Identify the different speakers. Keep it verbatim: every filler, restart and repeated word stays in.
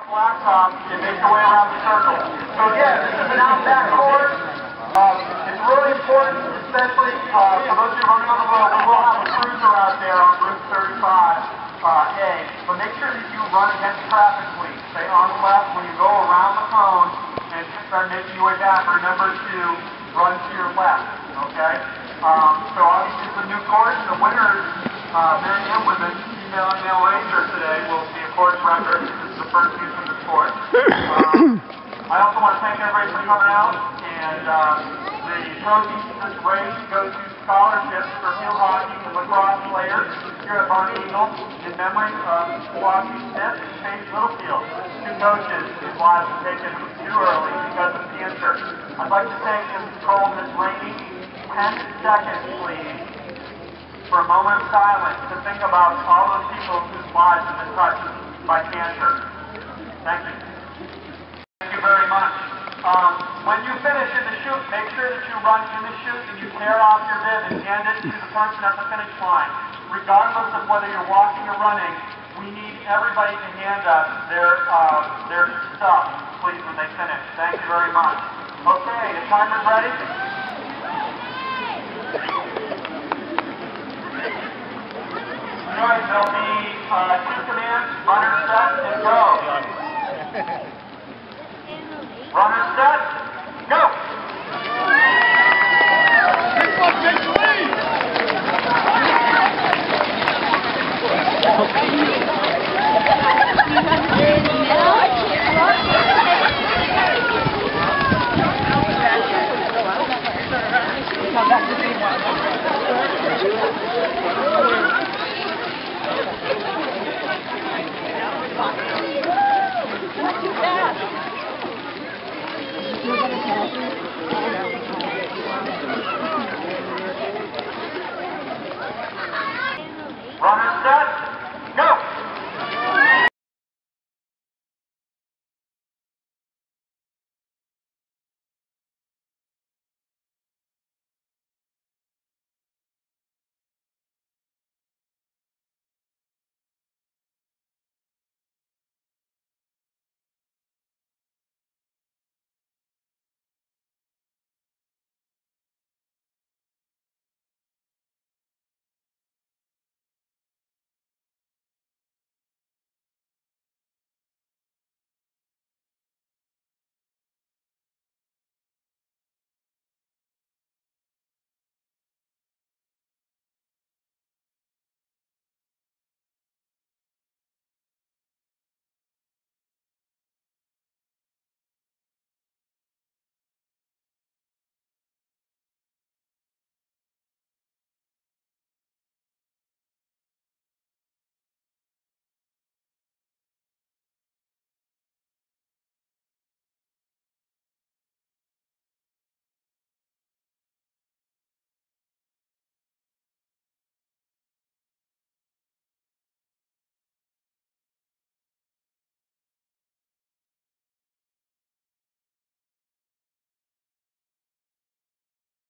Speaker 1: Blacktop and make your way around the circle. So again, this is an out-back course. Um, it's really important, especially uh, for those of you running on the road. We will have a cruiser out there on Route thirty-five uh, A, but make sure that you run against traffic, please. Stay on the left when you go around the cone and start making your way back. Remember to run to your left, okay? Um, so obviously it's a new course. The winners, uh, Mary Ann with the female and male racer today, will be a course record. This is the first use of the course. Um, I also want to thank everybody for coming out, and uh, the proceeds of this race go to scholarships for field hockey and lacrosse players here at Barney Eagle in memory of Flossie Smith and Paige Littlefield, two coaches whose lives were taken too early because of cancer. I'd like to take and control Miz Rainey ten seconds, please, for a moment of silence to think about all those people whose lives have been touched by cancer. Thank you. Thank you very much. Um, when you finish in the chute, make sure that you run in the chute and you tear off your bib and hand it to the person at the finish line. Regardless of whether you're walking or running, we need everybody to hand us their, uh, their stuff, please, when they finish. Thank you very much. Okay, the timer's ready. All right, there'll be uh, two commands, runner set and go. Runner set.